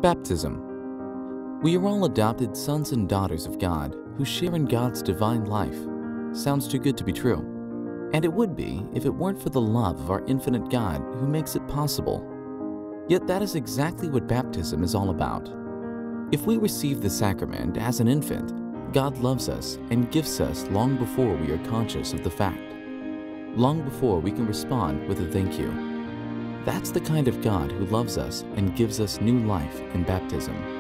Baptism. We are all adopted sons and daughters of God who share in God's divine life. Sounds too good to be true. And it would be if it weren't for the love of our infinite God who makes it possible. Yet that is exactly what baptism is all about. If we receive the sacrament as an infant, God loves us and gifts us long before we are conscious of the fact. Long before we can respond with a thank you. That's the kind of God who loves us and gives us new life in baptism.